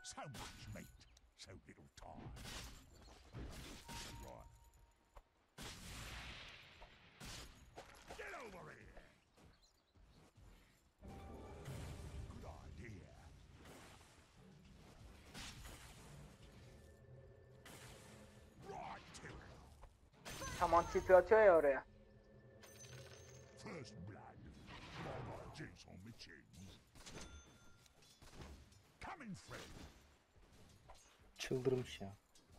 So much meat, so little time. Right. Get over here. Good idea. Right to it. Tamam tipi atıyor ya oraya. First blood. My juice on my chins. Coming through. Çıldırmış ya.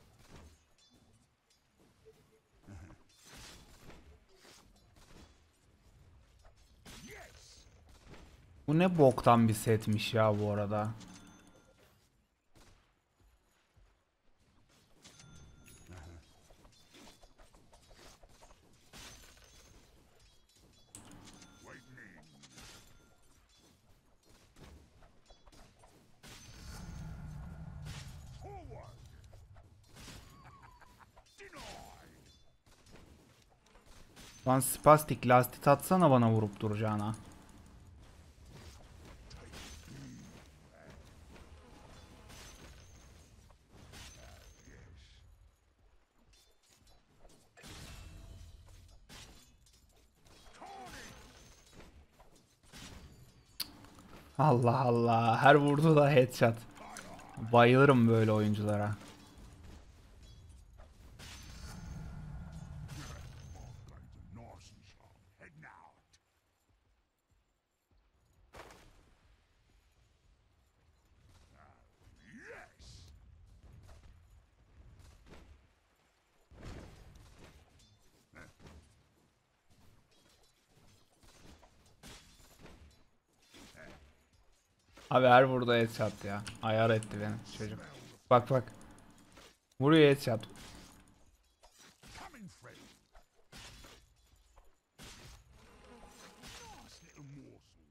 Yes. Bu ne boktan bir setmiş ya bu arada. Waiting in. Forward. Denied. Lan spastik lastik atsana bana vurup duracağına. Allah Allah. Her vurdu da headshot. Bayılırım böyle oyunculara. Blades are nice and sharp. Heading out. Yes. Abi her vurdu headshot ya. Ayar etti beni çocuk. Bak bak. Vuruyor headshot. Coming through. Nice little morsel.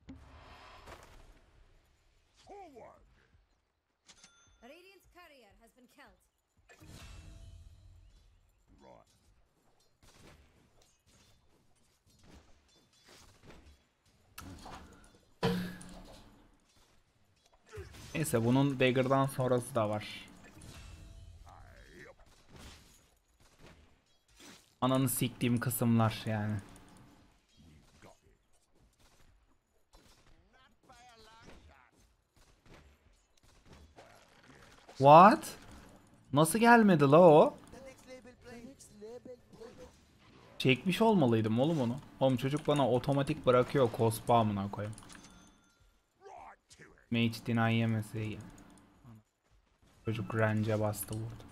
Forward. Radiant's courier has been killed. Right. Neyse bunun dagger'dan sonrası da var. Ananı siktiğim kısımlar yani. Got it. What? Nasıl gelmedi la o? Çekmiş olmalıydım oğlum onu. Oğlum çocuk bana otomatik bırakıyor cospa amına koyayım. Right to it. Mage deny yemesi iyi. Çocuk range'e bastı vurdu.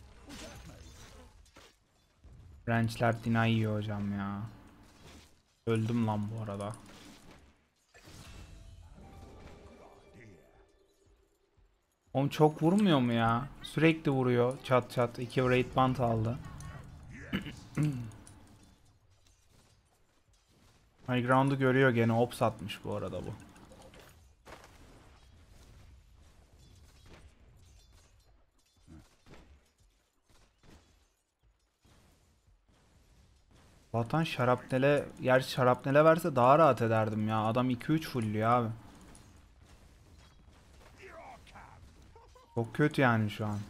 Range'ler deny yiyor hocam ya. Öldüm lan bu arada. Oğlum çok vurmuyor mu ya? Sürekli vuruyor. Çat çat. 2 raid band aldı. High ground'u görüyor gene. Ops atmış bu arada bu. Vatan şarapnele, gerçi şarapnele verse daha rahat ederdim ya. Adam 2-3 fullüyor abi. Çok kötü yani şu an.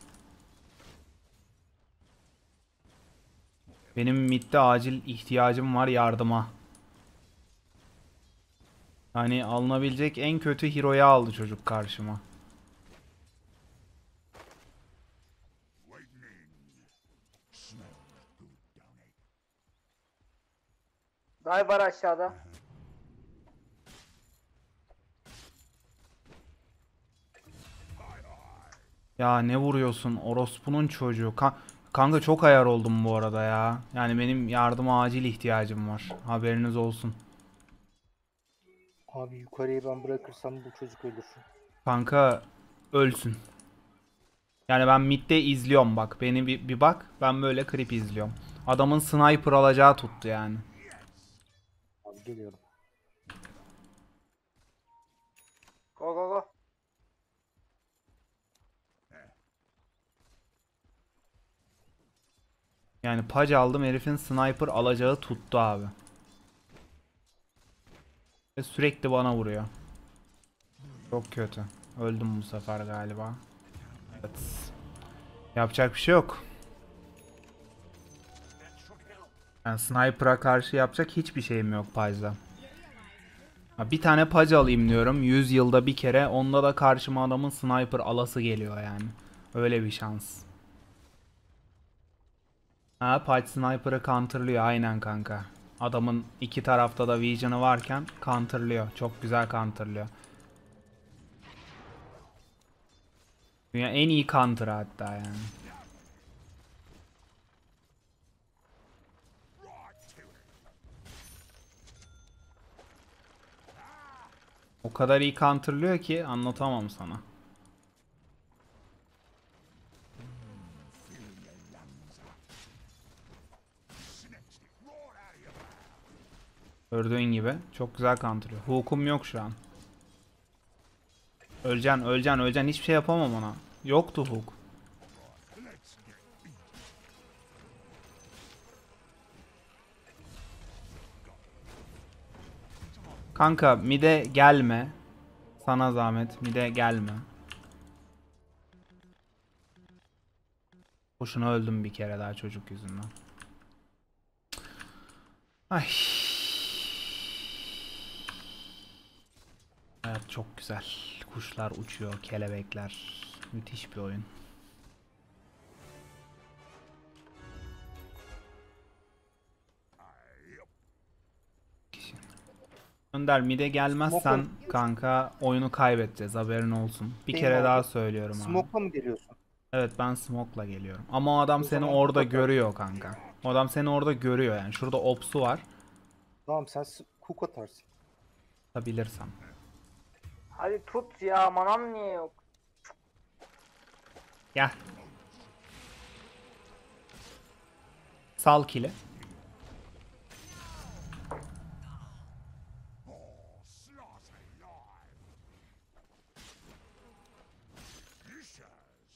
Benim midde acil ihtiyacım var yardıma. Hani alınabilecek en kötü hero'yu aldı çocuk karşıma. Waiting in. Smells good, don't it? Dive var aşağıda. Ya ne vuruyorsun orospunun çocuğu. Kanka çok ayar oldum bu arada ya. Yani benim yardıma acil ihtiyacım var. Haberiniz olsun. Abi yukarıya ben bırakırsam bu çocuk ölür. Kanka ölsün. Yani ben midde izliyorum bak. Beni bir bak. Ben böyle klip izliyorum. Adamın sniper alacağı tuttu yani. Abi geliyorum. Go go go. Yani pac aldım herifin sniper alacağı tuttu abi. Ve sürekli bana vuruyor. Çok kötü. Öldüm bu sefer galiba. Evet. Yapacak bir şey yok. Yani sniper'a karşı yapacak hiçbir şeyim yok Paj'da. Bir tane Paj alayım diyorum. 100 yılda bir kere. Onda da karşıma adamın sniper alası geliyor yani. Öyle bir şans. Ha, Paj sniper'ı counterlıyor aynen kanka. Adamın iki tarafta da vision'ı varken counterlıyor. Çok güzel counterlıyor. Dünya en iyi counter hatta yani. O kadar iyi counterlıyor ki anlatamam sana. Gördüğün gibi çok güzel counterlıyor. Hook'um yok şu an. Öleceksin, öleceksin, öleceksin. Hiçbir şey yapamam ona. Yoktu hook. Kanka mid'e gelme. Sana zahmet mid'e gelme. Boşuna öldüm bir kere daha çocuk yüzünden. Ay. Hayat çok güzel. Kuşlar uçuyor, kelebekler. Müthiş bir oyun. Önder mid'e gelmezsen kanka oyunu kaybedeceğiz haberin olsun. Bir kere daha söylüyorum abi. Smoke'la mı geliyorsun? Evet ben smoke'la geliyorum. Ama o adam O seni zaman orada mutlaka. görüyor kanka. O adam seni orada görüyor yani. Şurada opsu var. Tamam sen hook atarsın. Atabilirsem. Hadi tut ya, manam niye yok? Gel. Sal kili. Slaughter live. Vicious.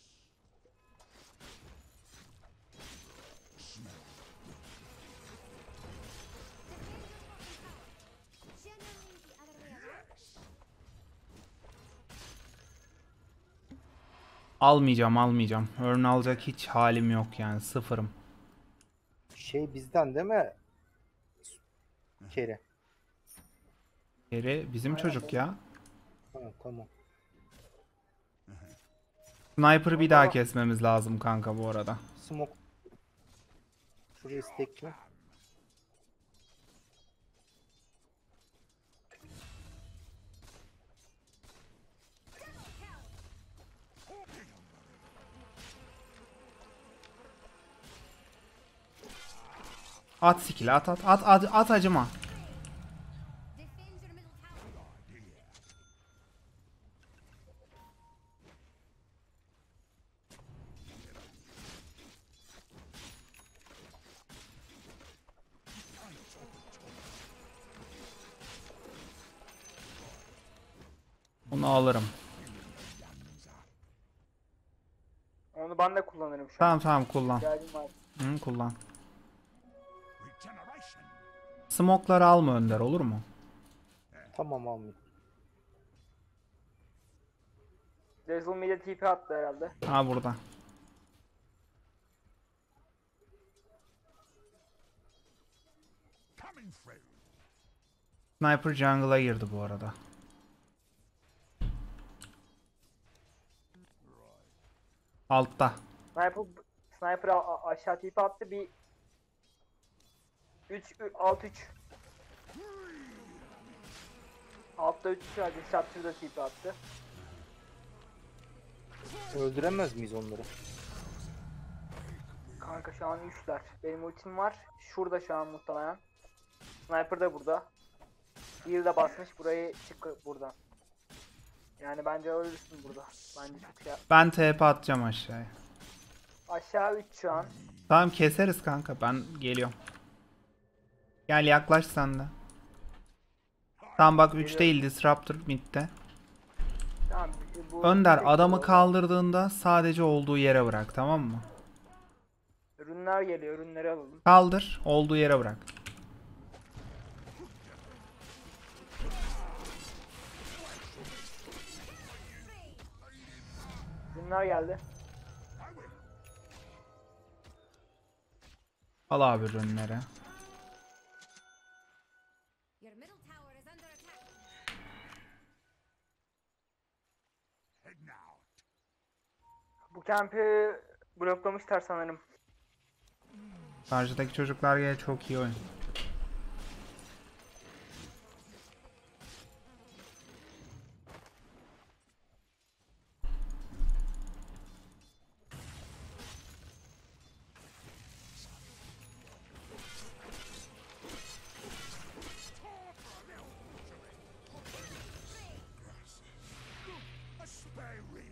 Almayacağım almayacağım. Earn alacak hiç halim yok yani. Sıfırım. Şey bizden değil mi? Kere. Geri bizim çocuk ya. Ha, tamam. Sniper'ı bir daha kesmemiz lazım kanka bu arada. Smoke. Şuraya stackle. At skill'i at acıma. Bunu alırım. Onu ben de kullanırım şu an. Tamam tamam kullan. İhtiyacım var. Hı, kullan. Regeneration. Smoke'ları alma Önder olur mu? Tamam almayayım. Dazzle mid'e TP attı herhalde. Ha burada. Coming through. Sniper jungle'a girdi bu arada. Altta. Sniper aşağı TP attı, bir 6-3. Altta 3 var. Disruptor da TP attı. Öldüremez miyiz onları? Kanka şu an 3'ler. Benim ultim var. Şurada şu an muhtemelen. Sniper da burada. Bir de basmış, burayı çık buradan. Yani bence ölürsün burada. Bence çok şey. Ben TP atacağım aşağıya. Aşağı 3 şu an. Tamam keseriz kanka ben geliyorum. Gel yaklaş sen de. Tamam bak 3 değil Disruptor midde. Tamam. Bu Önder tek adamı bu. kaldırdığında sadece olduğu yere bırak tamam mı? Ürünler geliyor. Ürünleri alalım. Kaldır olduğu yere bırak. Ürünler geldi. Al abi ürünleri. Your middle tower is under attack. Head now. Bu kempi bloklamışlar sanırım. Karşıdaki çocuklar gene çok iyi oyun. A spare rib.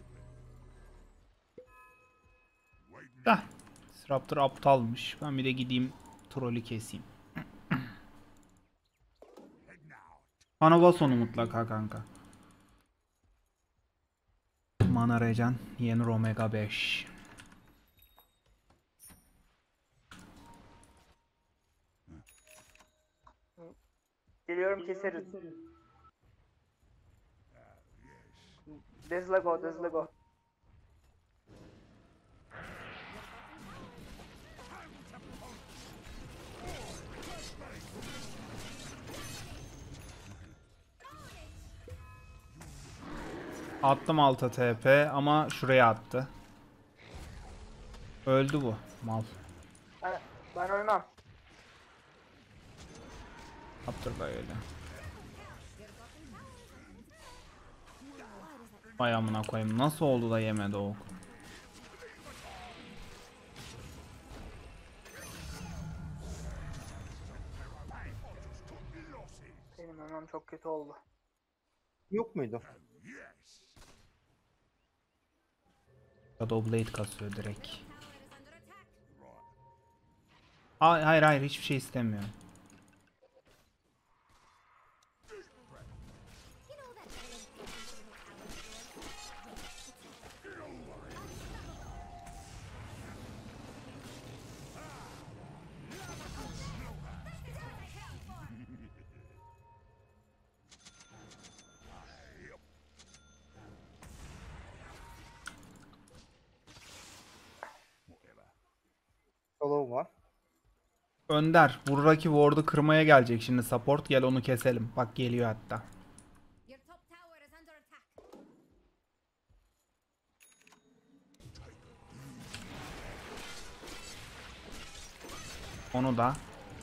Waiting. Heh. Raptor aptalmış. Ben bir de gideyim trolü keseyim. Head now. Bana bas onu mutlaka kanka. Mana Regen, Yenir Omega 5. Geliyorum keseriz. Dezlago, Dezlago. Attım alta TP ama şuraya attı. Öldü bu mal. Ben ölmem. Raptor da öyle. Vay amına koyayım. Nasıl oldu da yemedi o? Benim ölmem çok kötü oldu. Yok muydu? Yes. Shadow Blade kasıyor direkt. Tower is under attack. Hayır hayır hiçbir şey istemiyorum. You know that little Solo var. Önder, buradaki ward'u kırmaya gelecek şimdi support. Gel onu keselim. Bak geliyor hatta. Your top tower is under attack. Onu da.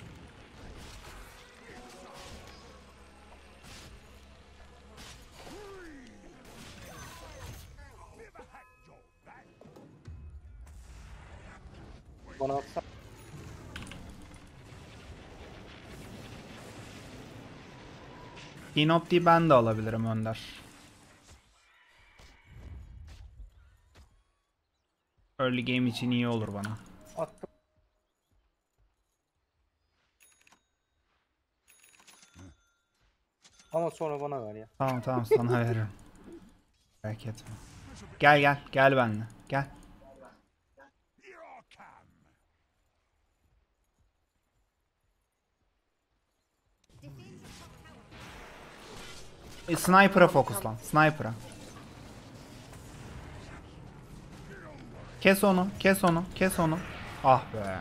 Bana atsan. Inopti'yi ben de alabilirim Önder. Early game için iyi olur bana. Attım. Ama sonra bana ver ya. Tamam tamam sana veririm. Merak etme. Gel gel gel benimle. Gel. Here I come. Defend your top tower. Sniper'a fokuslan. Sniper'a. Kes onu, kes onu, kes onu. Ah be.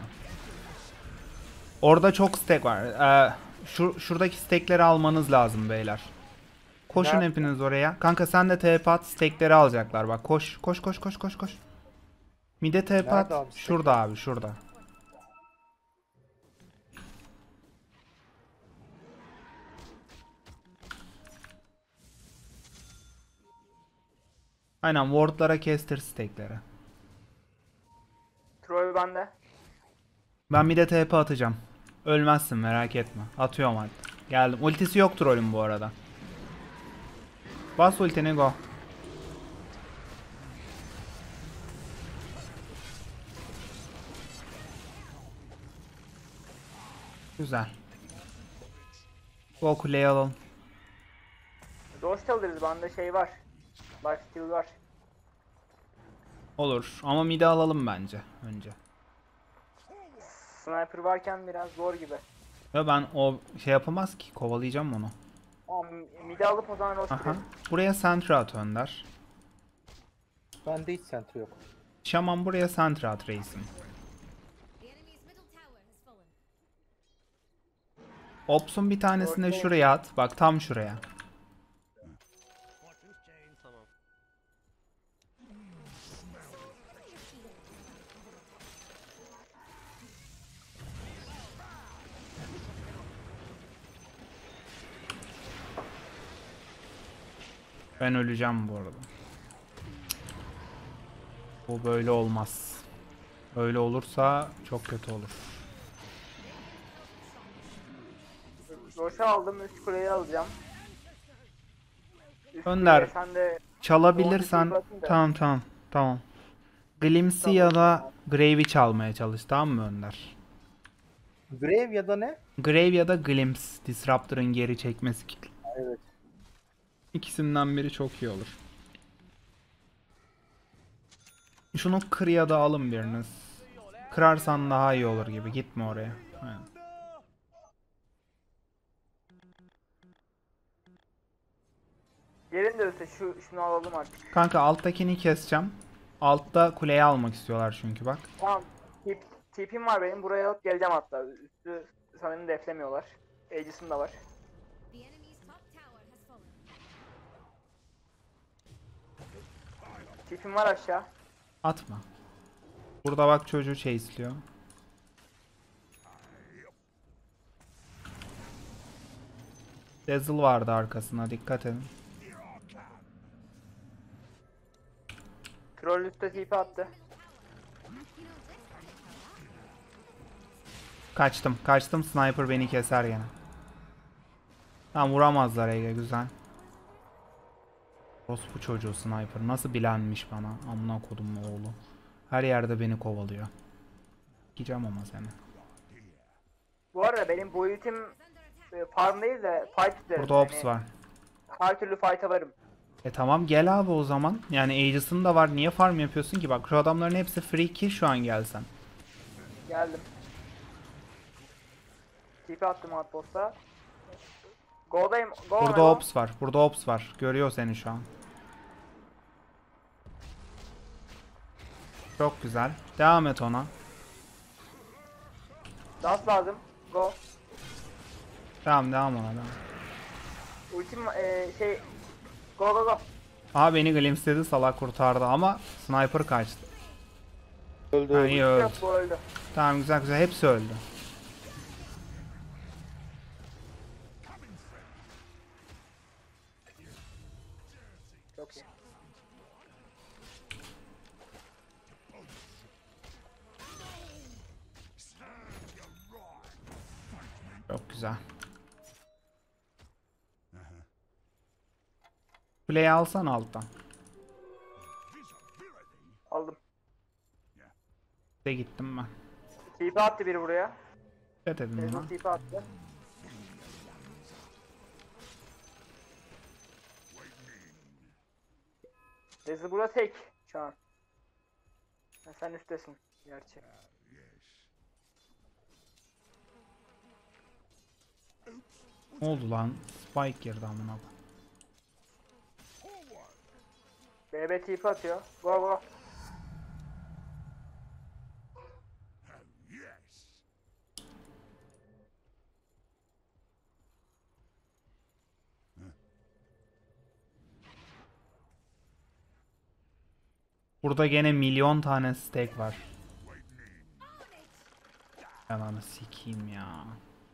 Orada çok stack var. Şuradaki stackleri almanız lazım beyler. Koşun Nerede? hepiniz oraya. Kanka sen de TP at, stackleri alacaklar bak. Koş, koş, koş, koş, koş, koş. Mide TP Nerede at. abi stack? Şurada abi, şurada. Aynen wardlara kestir stackleri. Troll bende. Ben bir de TP atacağım. Ölmezsin merak etme. Atıyorum hadi. Geldim. Ultisi yok trollüm bu arada. Bas ultini go. Güzel. Go kuleyi alalım. Dost alırız, bende şey var. Lifesteal var. Olur ama midi alalım bence önce. Sniper varken biraz zor gibi. Ya ben o şey yapamaz ki, kovalayacağım onu. Ama midi alıp o zaman rost Aha. girelim. Buraya sentra at Önder. Bende hiç center yok. Şaman buraya center at reisim. The enemy's middle tower has fallen. Ops'un bir tanesini şuraya at. Bak tam şuraya. Tamam. Ben öleceğim bu arada. Bu böyle olmaz. Böyle olursa çok kötü olur. Roş'a aldım, üst kuleyi alacağım. Üst Önder. kuleye sen de Çalabilirsen Doğru, bir tamam. Glimpse'i ya da Grave'i çalmaya çalış, tamam mı Önder? Grave ya da ne? Grave ya da Glimpse, Disruptor'ın geri çekmesi kill. Evet. İkisinden biri çok iyi olur. Şunu kır ya da alın biriniz. Kırarsan daha iyi olur gibi. Gitme oraya. Aynen. yerin de ölse şunu alalım artık. Kanka alttakini keseceğim. Altta kuleyi almak istiyorlar çünkü bak. Tamam. TP'm var benim, buraya alıp geleceğim hatta. Üstü sanırım deflemiyorlar. Aegis'im de var. The enemy's top tower has fallen. TP'm var aşağı. Atma. Burada bak çocuğu chase'liyor. Dazzle vardı arkasına, dikkat edin. Troll üstte TP attı. Kaçtım. Sniper beni keser gene. Tamam, vuramazlar Ege, güzel. Bu çocuğu sniper nasıl bilenmiş bana, amına kodum oğlu. Her yerde beni kovalıyor. Gideceğim ama seni. Bu arada benim bu ultim farm değil de fight isterim. Burada ops var. Her türlü fight'a varım. Tamam gel abi o zaman. Yani Aegis'in de var, niye farm yapıyorsun ki? Bak şu adamların hepsi free kill şu an, gelsen. Geldim. TP attım outpost'a. Go'dayım. Go Burada ops var. Görüyor seni şu an. Çok güzel. Devam et ona. Dust lazım. Go. Devam ona. Ultim Go. Aha beni glimpseledi, salak kurtardı ama sniper kaçtı. Öldü Ha, öldü. iyi öldü. Yok, bu öldü. Tamam, güzel hepsi öldü. Çok iyi. Çok güzel. Kuleyi alsan alttan. Aldım. De gittim ben. TP attı biri buraya. Dikkat edin Ezin buna. TP attı. Ezin burada tek şu an. Ha, sen üsttesin gerçi. Ne oldu lan? Spike girdi amına. BB TP atıyor. Go. Yes. Burada gene milyon tane stack var. Ananı sikeyim ya.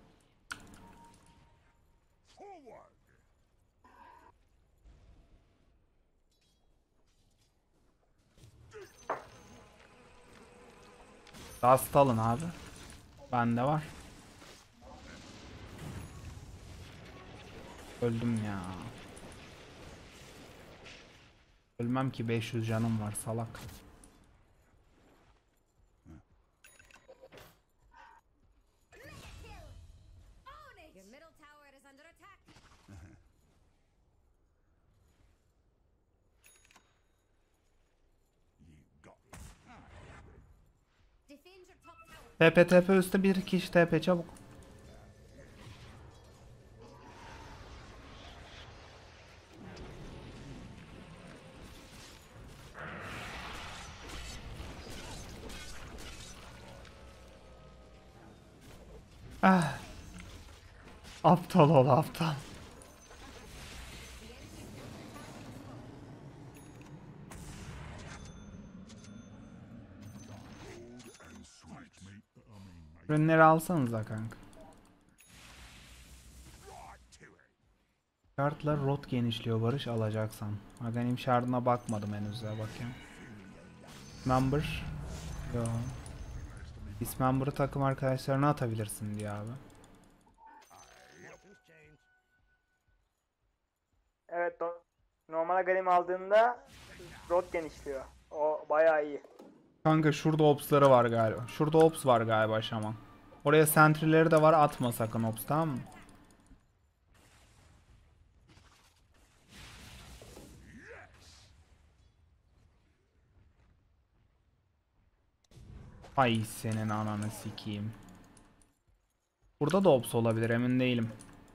Forward. Dust alın abi. Bende var. Öldüm ya. Ölmem ki, 500 canım var salak. Your middle tower is under attack. You got it. Defend your top tower. TP üstte bir kişi, TP çabuk. Ah. Aptal ol aptal. And sweet meat. Ürünleri alsanıza kanka. Right to it. Şartla rot genişliyor Barış alacaksan. Aganim şartına bakmadım henüz ya bakayım. Member. Yo. Dismember'ı takım arkadaşlarına atabilirsin diyor abi. Evet, normal Galim aldığında rot genişliyor. O bayağı iyi. Kanka şurada ops'ları var galiba. Şurada ops var galiba şaman. Oraya sentry'leri de var, atma sakın ops, tamam mı? Ay senin ananı sikeyim. Burada da ops olabilir, emin değilim.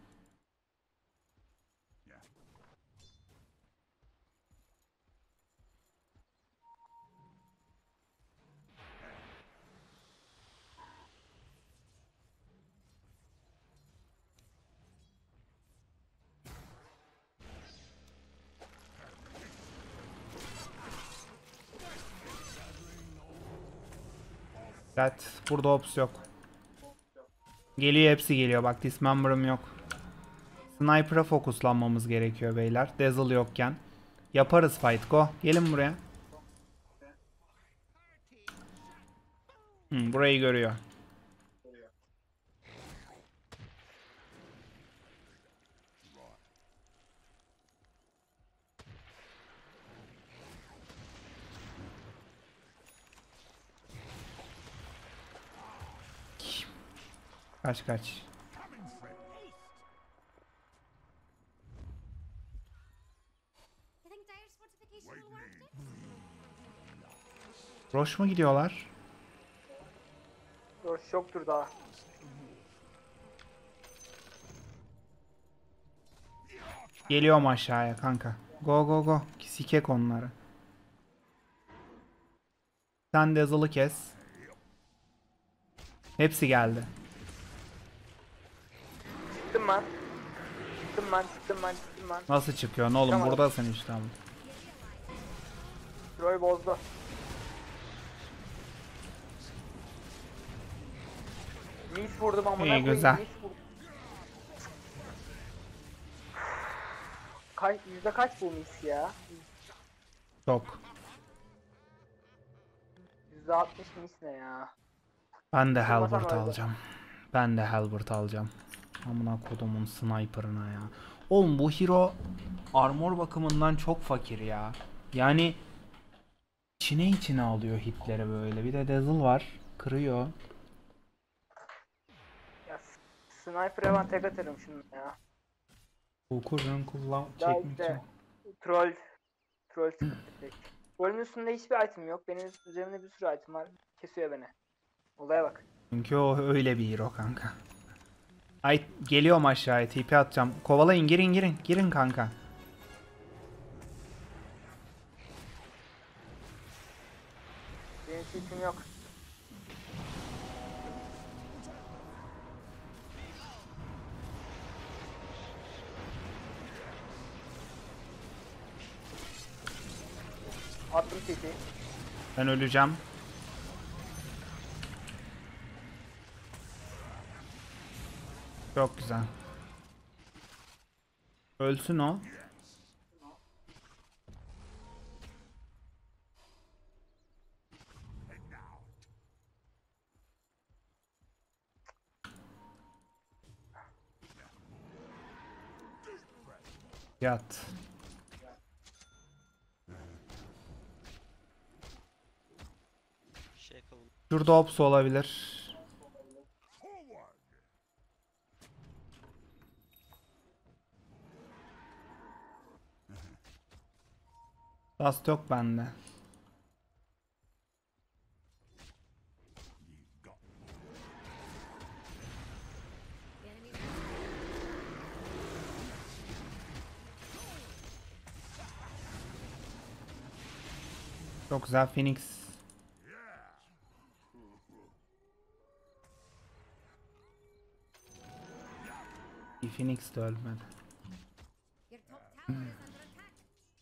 Evet, burada ops yok. Geliyor, hepsi geliyor. Bak dismember'ım yok. Sniper'a fokuslanmamız gerekiyor beyler. Dazzle yokken. Yaparız fight, go. Gelin buraya. Burayı görüyor. Kaç kaç. You think Dire's fortification will work it? Roş mu gidiyorlar? Roş yoktur daha. Geliyorum aşağıya kanka. Go go go. Sikek onları. Sen Dazzle'ı kes. Hepsi geldi. Çıktım ben. Çıktım ben. Nasıl çıkıyorsun oğlum? Tamam. Buradasın işte ama. Troy bozdu. Mis vurdum amına İyi, koyayım. güzel. Mis vurdum. Yüzde kaç bu mis ya? Çok. %60 mis ne ya? Ben de Vurmasam Halbert öldü. alacağım. Ben de Halbert alacağım. Amına kodumun sniper'ına ya. Oğlum bu hero armor bakımından çok fakir ya. Yani içine alıyor hitleri böyle. Bir de Dazzle var. Kırıyor. Ya sniper'e ben tek atarım şunu ya. Kurun kullan Daha çekmek işte için. troll sıkıntı tek. Trollün üstünde hiçbir item yok. Benim üzerimde bir sürü item var. Kesiyor beni. Olaya bak. Çünkü o öyle bir hero kanka. Ay geliyorum aşağıya, TP atacağım. Kovalayın, girin kanka. Benim tipim yok. Attım TP. Ben öleceğim. Çok güzel. Ölsün o. Yat. Şurada ops olabilir. Forward. Dust yok bende. The enemy's Çok güzel Phoenix. Phoenix de ölmedi. Your top tower is under attack.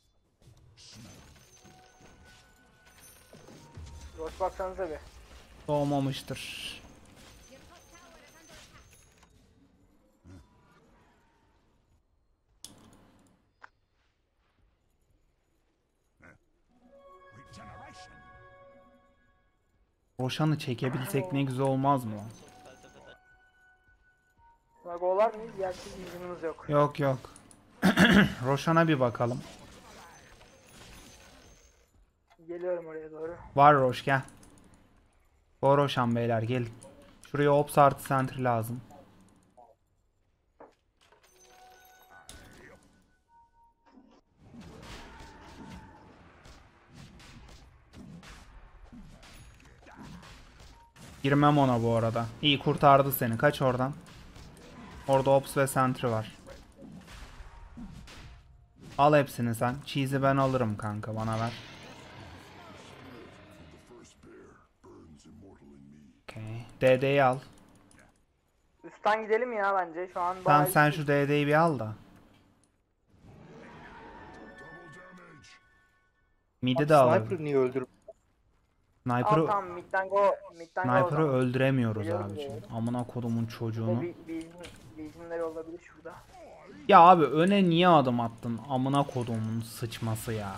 Roş baksanıza bir. Doğmamıştır. Your top tower is under attack. Regeneration. Roşan'ı çekebilsek ne güzel olmaz mı? Buna go'lar mıyız? Gerçi vizyonumuz yok. Yok yok. Roşan'a bir bakalım. Geliyorum oraya doğru. Var Roş gel. Go Roşan beyler gel. Şuraya Ops artı center lazım. Girmem ona bu arada. İyi kurtardı seni. Kaç oradan. Orada Ops ve Sentry var. Al hepsini sen. Cheese'i ben alırım kanka, bana ver. Okay. DD'yi al. Üstten gidelim ya bence. Şu an Tamam bayağı sen şu DD'yi bir al da. Double damage. Mid'i de al. Sniper niye öldürüp Al Sniper'ı tamam midden go. Midden go o Sniper'ı zaman. öldüremiyoruz Biliyorum, abi biliyorum. şimdi. Amına kodumun çocuğunu. Vision'ları olabilir şurada. Ya abi öne niye adım attın? Amına kodumun sıçması ya.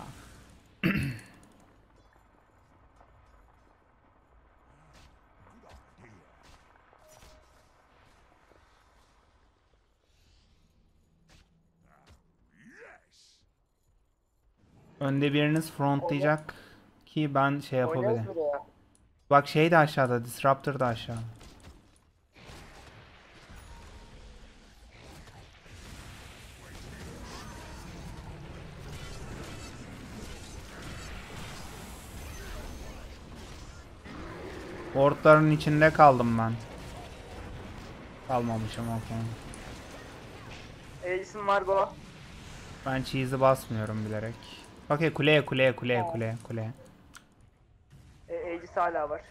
Yes. Önde biriniz frontlayacak ki ben şey Oynarız yapabilirim. buraya. Bak şey de aşağıda, Disruptor da aşağı. Wardların içinde kaldım ben. Kalmamışım okey. Aegis'im var go. Ben cheese'i basmıyorum bilerek. Okey kuleye. Aegis hala var.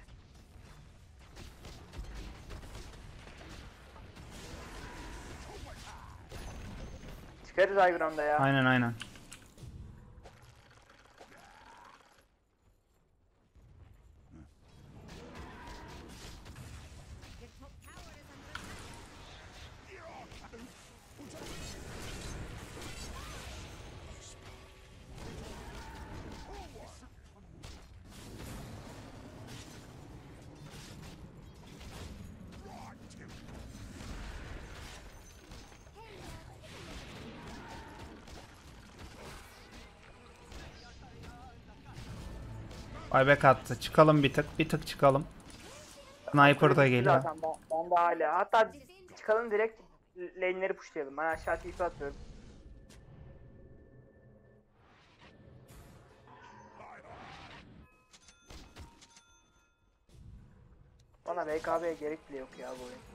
Çıkarız Igrom'da ya. Aynen. Your top tower is under attack. Buyback attı. Çıkalım bir tık çıkalım. Sniper da geliyor. Zaten ben de hala. Hatta çıkalım direkt lane'leri pushlayalım. Ben aşağı TP atıyorum. Bana BKB'ye gerek bile yok ya bu oyun.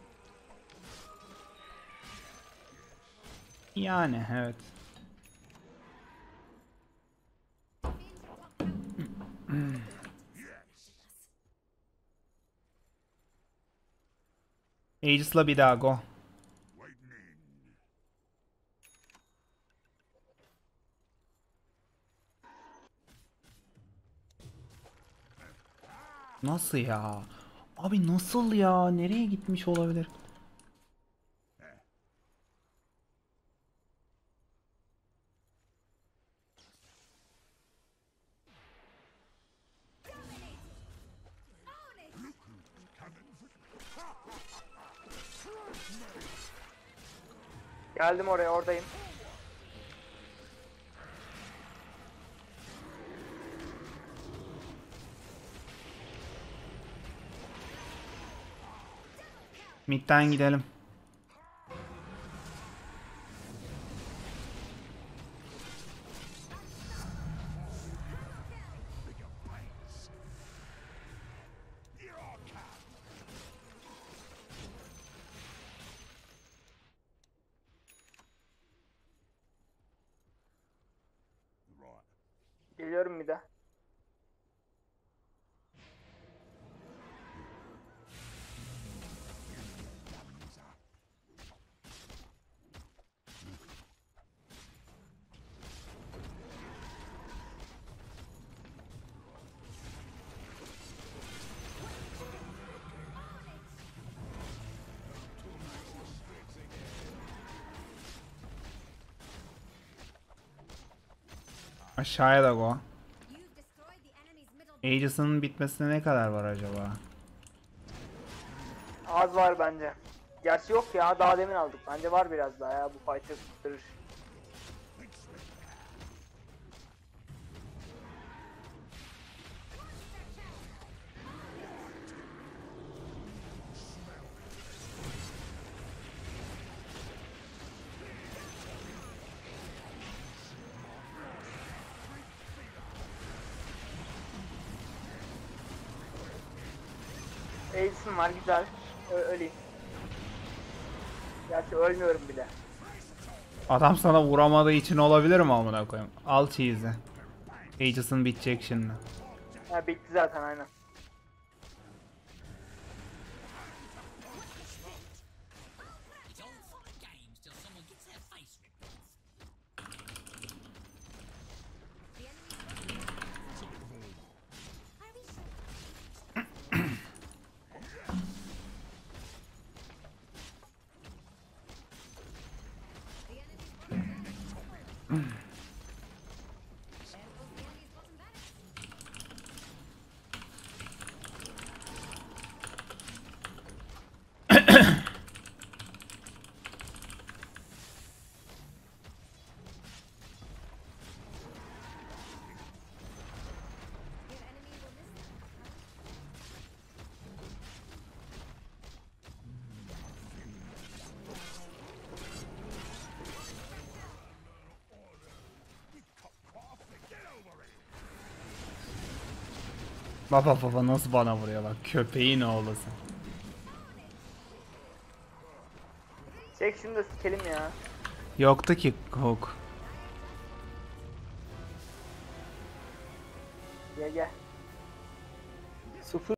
Yani evet. Aegis'la bir daha go. Lightning. Nasıl ya? Abi nasıl ya? Nereye gitmiş olabilir? Geldim oraya, oradayım. Mid'den gidelim. Right. Geliyorum bir de. Aşağıya da go. You've destroyed the enemy's middle Aegis'ın bitmesine ne kadar var acaba? Az var bence. Gerçi yok ya, daha demin aldık. Bence var biraz daha ya, bu fight'ı tutturur. Ace'im var, güzel. Öleyim. Gerçi ölmüyorum bile. Adam sana vuramadığı için olabilir mi amına koyayım? Al cheese'i. Aegis'ın bitecek şimdi. Ha, bitti zaten aynen. Are we sure? The enemy's bottom barracks. There goes the enemy's bottom barracks. Your enemy will miss them. Baba baba nasıl bana vuruyor bak, köpeğin oğlusu. Çek şunu da sikelim ya. Yoktu ki hook. Gel gel. Sıfır